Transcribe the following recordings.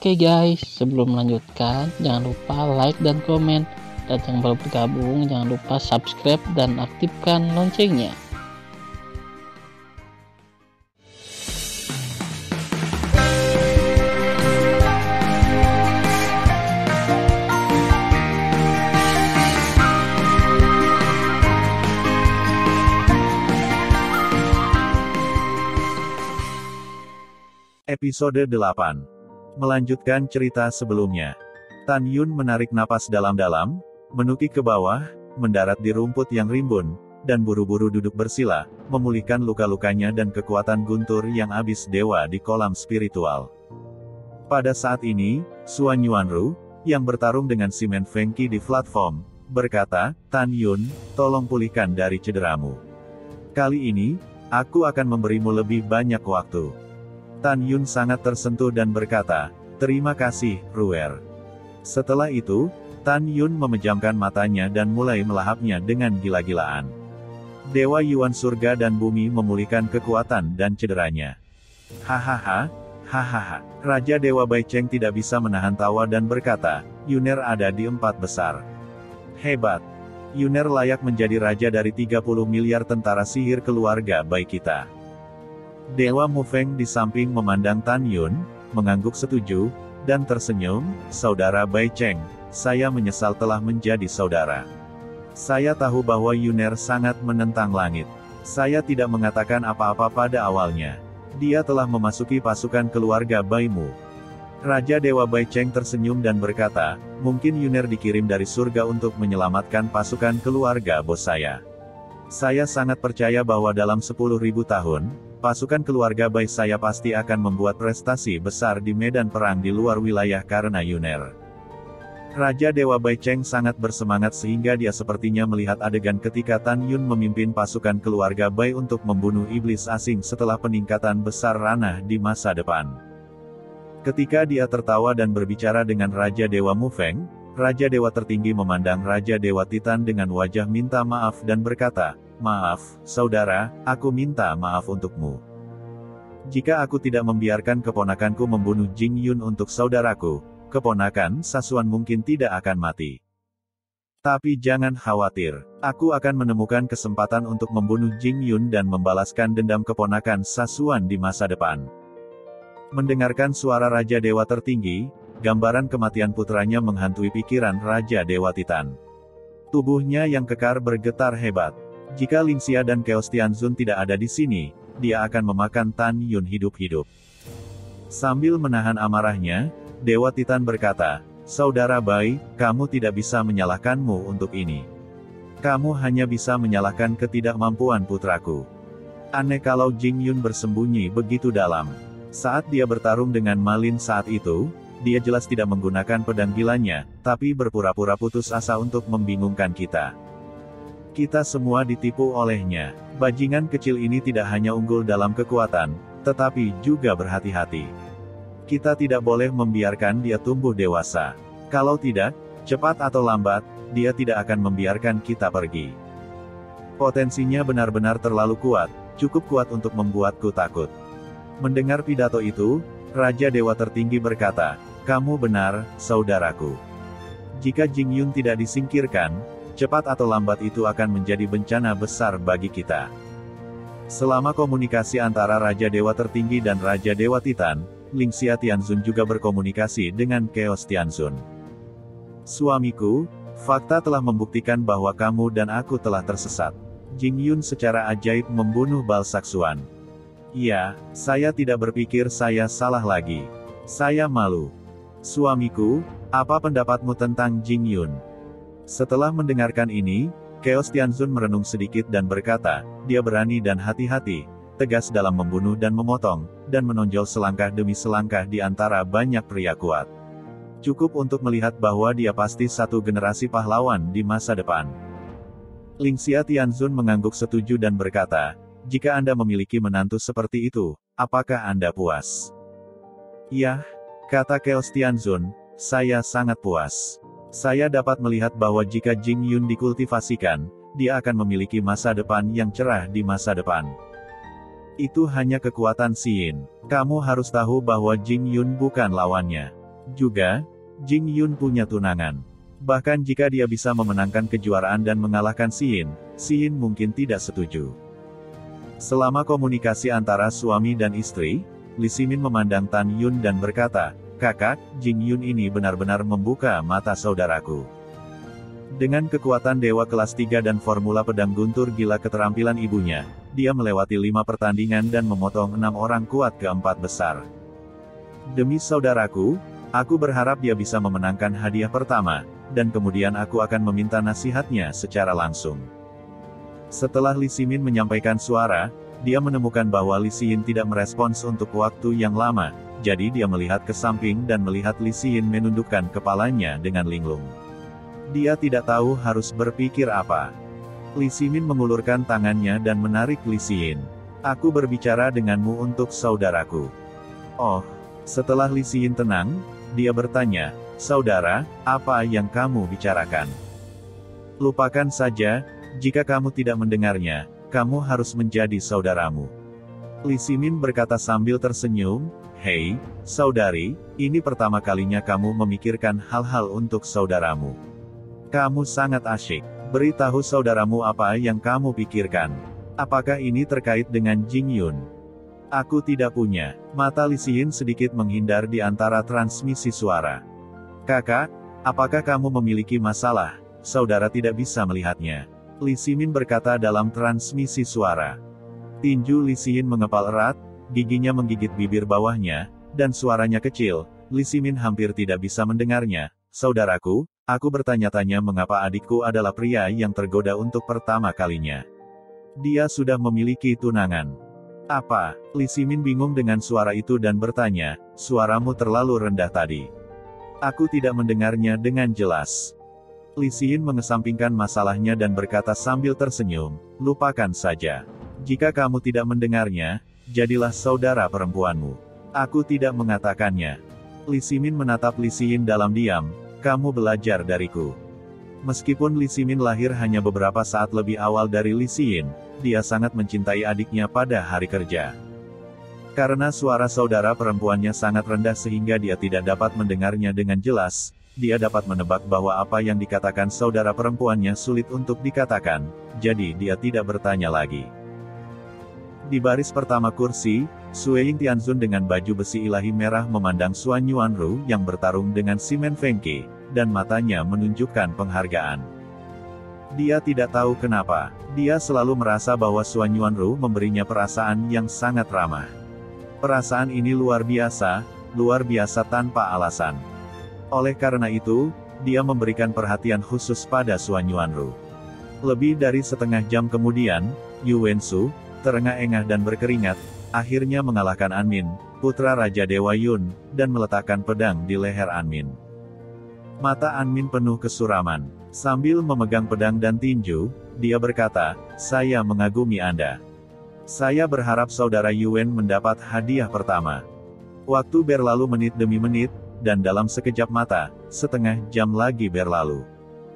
Oke guys, sebelum melanjutkan, jangan lupa like dan komen. Dan yang baru bergabung, jangan lupa subscribe dan aktifkan loncengnya. Episode 8. Melanjutkan cerita sebelumnya. Tan Yun menarik napas dalam-dalam, menukik ke bawah, mendarat di rumput yang rimbun, dan buru-buru duduk bersila, memulihkan luka-lukanya dan kekuatan guntur yang habis dewa di kolam spiritual. Pada saat ini, Suan Yuanru, yang bertarung dengan Si Men Fengqi di platform, berkata, "Tan Yun, tolong pulihkan dari cederamu. Kali ini, aku akan memberimu lebih banyak waktu." Tan Yun sangat tersentuh dan berkata, "Terima kasih, Ruer." Setelah itu, Tan Yun memejamkan matanya dan mulai melahapnya dengan gila-gilaan. Dewa Yuan surga dan bumi memulihkan kekuatan dan cederanya. Hahaha, hahaha. Raja Dewa Bai Cheng tidak bisa menahan tawa dan berkata, "Yuner ada di 4 besar. Hebat. Yuner layak menjadi raja dari 30 miliar tentara sihir keluarga Bai kita." Dewa Mu Feng di samping memandang Tan Yun, mengangguk setuju, dan tersenyum, "Saudara Bai Cheng, saya menyesal telah menjadi saudara. Saya tahu bahwa Yuner sangat menentang langit. Saya tidak mengatakan apa-apa pada awalnya. Dia telah memasuki pasukan keluarga Bai Mu." Raja Dewa Bai Cheng tersenyum dan berkata, "Mungkin Yuner dikirim dari surga untuk menyelamatkan pasukan keluarga bos saya. Saya sangat percaya bahwa dalam 10.000 tahun, pasukan keluarga Bai saya pasti akan membuat prestasi besar di medan perang di luar wilayah karena Yuner." Raja Dewa Bai Cheng sangat bersemangat sehingga dia sepertinya melihat adegan ketika Tan Yun memimpin pasukan keluarga Bai untuk membunuh iblis asing setelah peningkatan besar ranah di masa depan. Ketika dia tertawa dan berbicara dengan Raja Dewa Mu Feng, Raja Dewa tertinggi memandang Raja Dewa Titan dengan wajah minta maaf dan berkata, "Maaf, saudara, aku minta maaf untukmu. Jika aku tidak membiarkan keponakanku membunuh Jing Yun untuk saudaraku, keponakan Sasuan mungkin tidak akan mati. Tapi jangan khawatir, aku akan menemukan kesempatan untuk membunuh Jing Yun dan membalaskan dendam keponakan Sasuan di masa depan." Mendengarkan suara Raja Dewa tertinggi, gambaran kematian putranya menghantui pikiran Raja Dewa Titan. Tubuhnya yang kekar bergetar hebat. Jika Lingxia dan Chaos Tianzun tidak ada di sini, dia akan memakan Tan Yun hidup-hidup. Sambil menahan amarahnya, Dewa Titan berkata, "Saudara Bai, kamu tidak bisa menyalahkanmu untuk ini. Kamu hanya bisa menyalahkan ketidakmampuan putraku. Aneh kalau Jing Yun bersembunyi begitu dalam. Saat dia bertarung dengan Ma Lin saat itu, dia jelas tidak menggunakan pedang gilanya, tapi berpura-pura putus asa untuk membingungkan kita. Kita semua ditipu olehnya. Bajingan kecil ini tidak hanya unggul dalam kekuatan, tetapi juga berhati-hati. Kita tidak boleh membiarkan dia tumbuh dewasa. Kalau tidak, cepat atau lambat, dia tidak akan membiarkan kita pergi. Potensinya benar-benar terlalu kuat, cukup kuat untuk membuatku takut." Mendengar pidato itu, Raja Dewa tertinggi berkata, "Kamu benar, saudaraku. Jika Jing Yun tidak disingkirkan, cepat atau lambat itu akan menjadi bencana besar bagi kita." Selama komunikasi antara Raja Dewa tertinggi dan Raja Dewa Titan, Lingxia Tianzun juga berkomunikasi dengan Chaos Tianzun. "Suamiku, fakta telah membuktikan bahwa kamu dan aku telah tersesat. Jing Yun secara ajaib membunuh Balsak-Suan. Iya, saya tidak berpikir saya salah lagi. Saya malu. Suamiku, apa pendapatmu tentang Jing Yun?" Setelah mendengarkan ini, Chaos Tianzun merenung sedikit dan berkata, "Dia berani dan hati-hati, tegas dalam membunuh dan memotong, dan menonjol selangkah demi selangkah di antara banyak pria kuat. Cukup untuk melihat bahwa dia pasti satu generasi pahlawan di masa depan." Lingxia Tianzun mengangguk setuju dan berkata, "Jika Anda memiliki menantu seperti itu, apakah Anda puas?" "Yah," kata Chaos Tianzun, "saya sangat puas. Saya dapat melihat bahwa jika Jing Yun dikultivasikan, dia akan memiliki masa depan yang cerah di masa depan. Itu hanya kekuatan Xin. Kamu harus tahu bahwa Jing Yun bukan lawannya. Juga, Jing Yun punya tunangan. Bahkan jika dia bisa memenangkan kejuaraan dan mengalahkan Xin mungkin tidak setuju. Selama komunikasi antara suami dan istri, Li Ximin memandang Tan Yun dan berkata, "Kakak, Jing Yun ini benar-benar membuka mata saudaraku." Dengan kekuatan dewa kelas 3 dan formula pedang guntur gila keterampilan ibunya, dia melewati 5 pertandingan dan memotong 6 orang kuat ke 4 besar. "Demi saudaraku, aku berharap dia bisa memenangkan hadiah pertama, dan kemudian aku akan meminta nasihatnya secara langsung." Setelah Li Ximin menyampaikan suara, dia menemukan bahwa Li Xin tidak merespons untuk waktu yang lama, jadi dia melihat ke samping dan melihat Li Xin menundukkan kepalanya dengan linglung. Dia tidak tahu harus berpikir apa. Li Ximin mengulurkan tangannya dan menarik Li Xin. "Aku berbicara denganmu untuk saudaraku." "Oh." Setelah Li Xin tenang, dia bertanya, "Saudara, apa yang kamu bicarakan?" "Lupakan saja, jika kamu tidak mendengarnya, kamu harus menjadi saudaramu." Li Ximin berkata sambil tersenyum, "Hei, saudari, ini pertama kalinya kamu memikirkan hal-hal untuk saudaramu. Kamu sangat asyik. Beritahu saudaramu apa yang kamu pikirkan. Apakah ini terkait dengan Jing Yun?" "Aku tidak punya." Mata Li Xin sedikit menghindar di antara transmisi suara. "Kakak, apakah kamu memiliki masalah? Saudara tidak bisa melihatnya." Li Ximin berkata dalam transmisi suara. Tinju Li Xin mengepal erat, giginya menggigit bibir bawahnya, dan suaranya kecil. Li Ximin hampir tidak bisa mendengarnya. "Saudaraku, aku bertanya-tanya mengapa adikku adalah pria yang tergoda untuk pertama kalinya. Dia sudah memiliki tunangan." "Apa?" Li Ximin bingung dengan suara itu dan bertanya, "Suaramu terlalu rendah tadi. Aku tidak mendengarnya dengan jelas." Li Xin mengesampingkan masalahnya dan berkata sambil tersenyum, "Lupakan saja. Jika kamu tidak mendengarnya, jadilah saudara perempuanmu. Aku tidak mengatakannya." Li Ximin menatap Li Xin dalam diam, "Kamu belajar dariku." Meskipun Li Ximin lahir hanya beberapa saat lebih awal dari Li Xin, dia sangat mencintai adiknya pada hari kerja. Karena suara saudara perempuannya sangat rendah sehingga dia tidak dapat mendengarnya dengan jelas, dia dapat menebak bahwa apa yang dikatakan saudara perempuannya sulit untuk dikatakan, jadi dia tidak bertanya lagi. Di baris pertama kursi, Sui Ying Tianzun dengan baju besi ilahi merah memandang Xuan Yuanru yang bertarung dengan Simen Fengqi, dan matanya menunjukkan penghargaan. Dia tidak tahu kenapa, dia selalu merasa bahwa Xuan Yuanru memberinya perasaan yang sangat ramah. Perasaan ini luar biasa tanpa alasan. Oleh karena itu, dia memberikan perhatian khusus pada Xuan Yuanru. Lebih dari setengah jam kemudian, Yu Wensu, terengah-engah dan berkeringat, akhirnya mengalahkan Anmin, putra Raja Dewa Yun, dan meletakkan pedang di leher Anmin. Mata Anmin penuh kesuraman. Sambil memegang pedang dan tinju, dia berkata, "Saya mengagumi Anda. Saya berharap saudara Yuan mendapat hadiah pertama." Waktu berlalu menit demi menit, dan dalam sekejap mata, setengah jam lagi berlalu.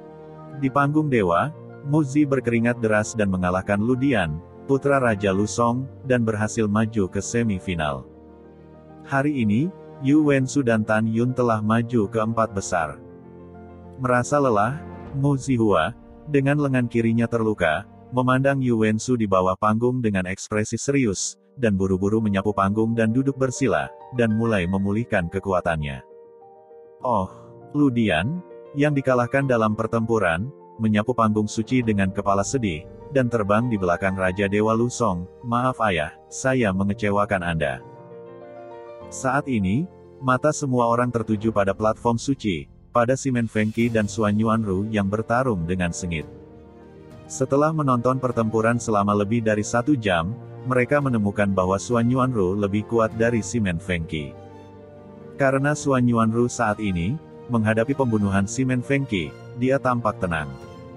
Di panggung dewa, Muzi berkeringat deras dan mengalahkan Ludian, putra Raja Lusong, dan berhasil maju ke semifinal. Hari ini, Yu Wensu dan Tan Yun telah maju ke 4 besar. Merasa lelah, Mu Zihua, dengan lengan kirinya terluka, memandang Yu Wensu di bawah panggung dengan ekspresi serius, dan buru-buru menyapu panggung dan duduk bersila, dan mulai memulihkan kekuatannya. "Oh, Ludian, yang dikalahkan dalam pertempuran, menyapu panggung suci dengan kepala sedih, dan terbang di belakang Raja Dewa Lusong. Maaf ayah, saya mengecewakan Anda." Saat ini, mata semua orang tertuju pada platform suci, pada Simen Fengqi dan Xuan Yuanru yang bertarung dengan sengit. Setelah menonton pertempuran selama lebih dari 1 jam, mereka menemukan bahwa Xuan Yuanru lebih kuat dari Simen Fengqi. Karena Xuan Yuanru saat ini menghadapi pembunuhan Simen Fengqi, dia tampak tenang.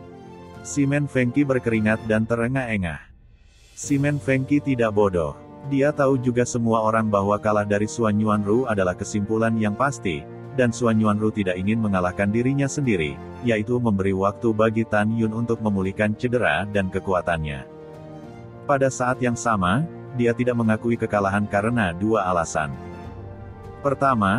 Simen Fengqi berkeringat dan terengah-engah. Simen Fengqi tidak bodoh. Dia tahu juga semua orang bahwa kalah dari Xuan Yuanru adalah kesimpulan yang pasti, dan Xuan Yuanru tidak ingin mengalahkan dirinya sendiri, yaitu memberi waktu bagi Tan Yun untuk memulihkan cedera dan kekuatannya. Pada saat yang sama, dia tidak mengakui kekalahan karena 2 alasan. Pertama,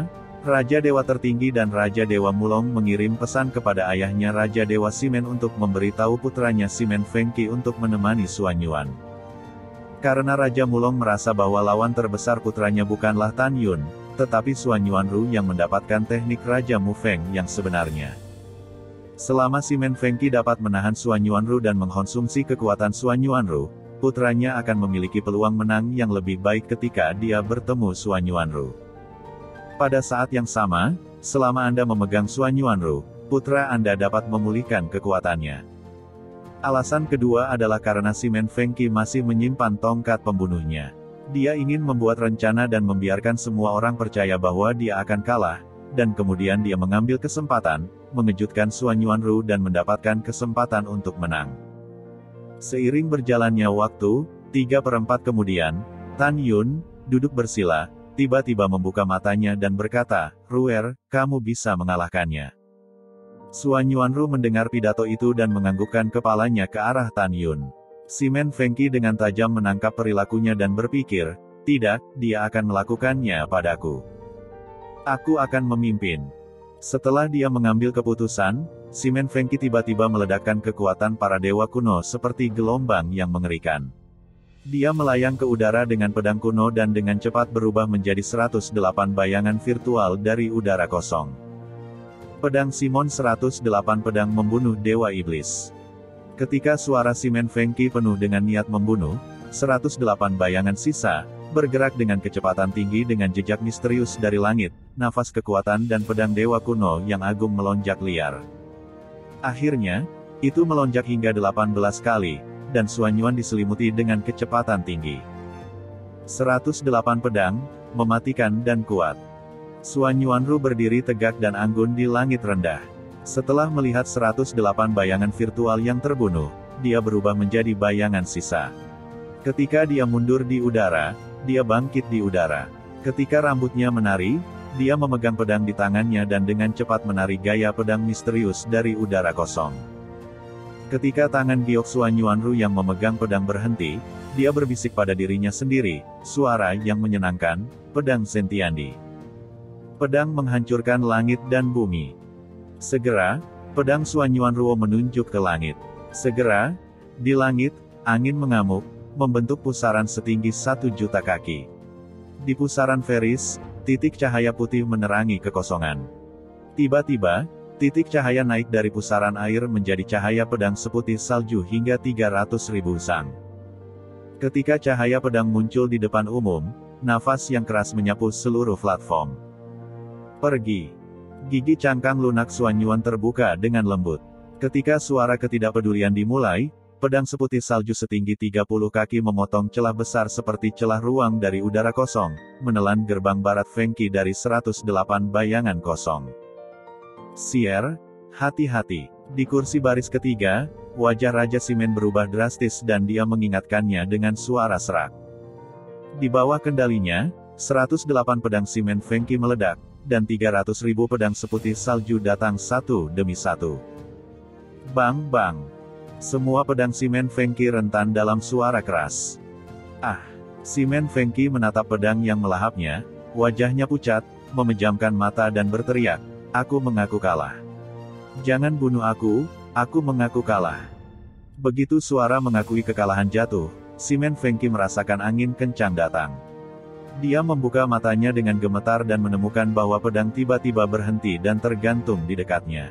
Raja Dewa Tertinggi dan Raja Dewa Mulong mengirim pesan kepada ayahnya Raja Dewa Simen untuk memberitahu putranya Simen Fengqi untuk menemani Xuan Yuan. Karena Raja Mulong merasa bahwa lawan terbesar putranya bukanlah Tan Yun, tetapi Xuan Yuanru yang mendapatkan teknik Raja Mu Feng yang sebenarnya. Selama Simen Fengqi dapat menahan Xuan Yuanru dan mengkonsumsi kekuatan Xuan Yuanru, putranya akan memiliki peluang menang yang lebih baik ketika dia bertemu Xuan Yuanru. Pada saat yang sama, selama Anda memegang Xuan Yuanru, putra Anda dapat memulihkan kekuatannya. Alasan kedua adalah karena Simen Fengqi masih menyimpan tongkat pembunuhnya. Dia ingin membuat rencana dan membiarkan semua orang percaya bahwa dia akan kalah, dan kemudian dia mengambil kesempatan, mengejutkan Xuan Yuanru dan mendapatkan kesempatan untuk menang. Seiring berjalannya waktu, 3/4 kemudian, Tan Yun, duduk bersila, tiba-tiba membuka matanya dan berkata, "Ruer, kamu bisa mengalahkannya." Xuan Yuanru mendengar pidato itu dan menganggukkan kepalanya ke arah Tan Yun. Simen Fengqi dengan tajam menangkap perilakunya dan berpikir, "Tidak, dia akan melakukannya padaku. Aku akan memimpin." Setelah dia mengambil keputusan, Simen Fengqi tiba-tiba meledakkan kekuatan para dewa kuno seperti gelombang yang mengerikan. Dia melayang ke udara dengan pedang kuno dan dengan cepat berubah menjadi 108 bayangan virtual dari udara kosong. Pedang Simon 108 pedang membunuh Dewa Iblis. Ketika suara Simen Fengqi penuh dengan niat membunuh, 108 bayangan sisa, bergerak dengan kecepatan tinggi dengan jejak misterius dari langit, nafas kekuatan dan pedang dewa kuno yang agung melonjak liar. Akhirnya, itu melonjak hingga 18 kali, dan Xuan Yuan diselimuti dengan kecepatan tinggi. 108 pedang, mematikan dan kuat. Xuan Yuanru berdiri tegak dan anggun di langit rendah. Setelah melihat 108 bayangan virtual yang terbunuh, dia berubah menjadi bayangan sisa. Ketika dia mundur di udara, dia bangkit di udara. Ketika rambutnya menari, dia memegang pedang di tangannya dan dengan cepat menari gaya pedang misterius dari udara kosong. Ketika tangan giok Xuan Yuanru yang memegang pedang berhenti, dia berbisik pada dirinya sendiri, suara yang menyenangkan, "Pedang Sentiandi." Pedang menghancurkan langit dan bumi. Segera, pedang Xuan Yuanru menunjuk ke langit. Segera, di langit, angin mengamuk, membentuk pusaran setinggi 1.000.000 kaki. Di pusaran Feris, titik cahaya putih menerangi kekosongan. Tiba-tiba, titik cahaya naik dari pusaran air menjadi cahaya pedang seputih salju hingga 300.000 sang. Ketika cahaya pedang muncul di depan umum, nafas yang keras menyapu seluruh platform. Pergi. Gigi cangkang lunak Xuan Yuan terbuka dengan lembut. Ketika suara ketidakpedulian dimulai, pedang seputih salju setinggi 30 kaki memotong celah besar seperti celah ruang dari udara kosong, menelan gerbang barat Fengqi dari 108 bayangan kosong. "Sier, hati-hati." Di kursi baris ketiga, wajah Raja Simen berubah drastis dan dia mengingatkannya dengan suara serak. Di bawah kendalinya, 108 pedang Simen Fengqi meledak, dan 300.000 pedang seputih salju datang satu demi satu. Bang bang. Semua pedang Simen Fengqi rentan dalam suara keras. "Ah!" Simen Fengqi menatap pedang yang melahapnya, wajahnya pucat, memejamkan mata dan berteriak, "Aku mengaku kalah. Jangan bunuh aku mengaku kalah." Begitu suara mengakui kekalahan jatuh, Simen Fengqi merasakan angin kencang datang. Dia membuka matanya dengan gemetar dan menemukan bahwa pedang tiba-tiba berhenti dan tergantung di dekatnya.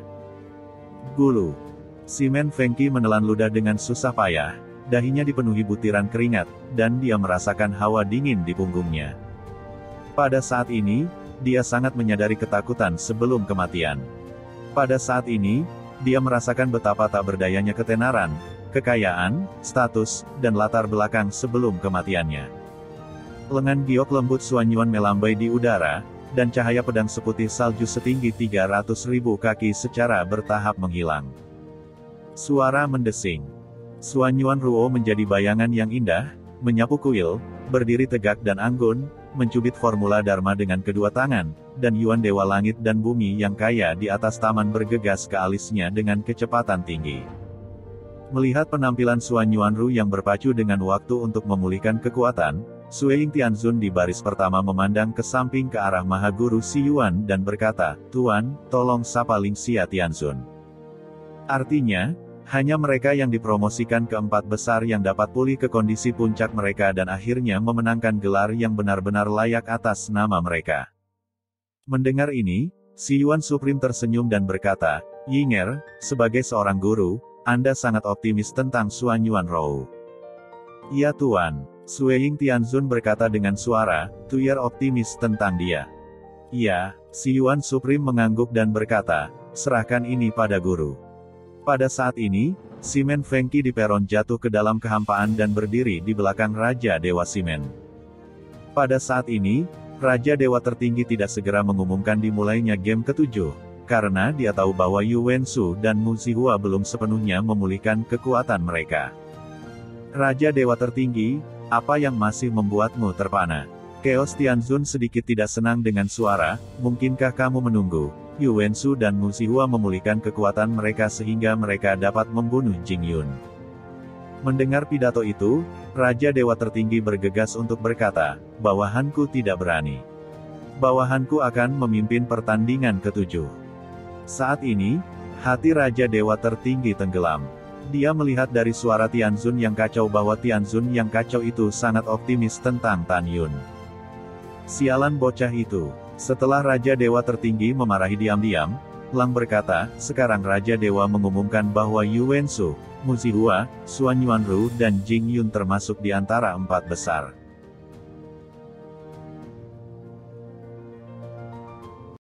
Gulu. Simen Fengqi menelan ludah dengan susah payah, dahinya dipenuhi butiran keringat, dan dia merasakan hawa dingin di punggungnya. Pada saat ini, dia sangat menyadari ketakutan sebelum kematian. Pada saat ini, dia merasakan betapa tak berdayanya ketenaran, kekayaan, status, dan latar belakang sebelum kematiannya. Lengan giok lembut Xuan Yuan melambai di udara, dan cahaya pedang seputih salju setinggi 300.000 kaki secara bertahap menghilang. Suara mendesing. Xuan Yuanru menjadi bayangan yang indah, menyapu kuil, berdiri tegak dan anggun, mencubit formula Dharma dengan kedua tangan, dan Yuan Dewa Langit dan Bumi yang kaya di atas taman bergegas ke alisnya dengan kecepatan tinggi. Melihat penampilan Xuan Yuanru yang berpacu dengan waktu untuk memulihkan kekuatan, Sui Ying Tianzun di baris pertama memandang ke samping ke arah Mahaguru Si Yuan dan berkata, "Tuan, tolong sapa Ling Xia Tianzun." Artinya, hanya mereka yang dipromosikan ke 4 besar yang dapat pulih ke kondisi puncak mereka dan akhirnya memenangkan gelar yang benar-benar layak atas nama mereka. Mendengar ini, Si Yuan Supreme tersenyum dan berkata, "Yinger, sebagai seorang guru, Anda sangat optimis tentang Xuan Yuan Rou." "Iya Tuan." Sui Ying Tianzun berkata dengan suara tuyer optimis tentang dia. "Iya." Si Yuan Supreme mengangguk dan berkata, "Serahkan ini pada guru." Pada saat ini, Simen Fengqi di peron jatuh ke dalam kehampaan dan berdiri di belakang Raja Dewa Simen. Pada saat ini, Raja Dewa Tertinggi tidak segera mengumumkan dimulainya game ke-7, karena dia tahu bahwa Yu Wensu dan Mu Zihua belum sepenuhnya memulihkan kekuatan mereka. "Raja Dewa Tertinggi, apa yang masih membuatmu terpana?" Chaos Tianzun sedikit tidak senang dengan suara, "Mungkinkah kamu menunggu Yu Wensu dan Mu Zihua memulihkan kekuatan mereka sehingga mereka dapat membunuh Jing Yun?" Mendengar pidato itu, Raja Dewa Tertinggi bergegas untuk berkata, "Bawahanku tidak berani. Bawahanku akan memimpin pertandingan ke-7." Saat ini, hati Raja Dewa Tertinggi tenggelam. Dia melihat dari suara Tianzun yang kacau bahwa Tianzun yang kacau itu sangat optimis tentang Tan Yun. Sialan bocah itu. Setelah Raja Dewa Tertinggi memarahi diam-diam, Lang berkata, "Sekarang Raja Dewa mengumumkan bahwa Yu Wensu, Mu Zihua, Xuan Yuan Rou dan Jing Yun termasuk di antara 4 besar.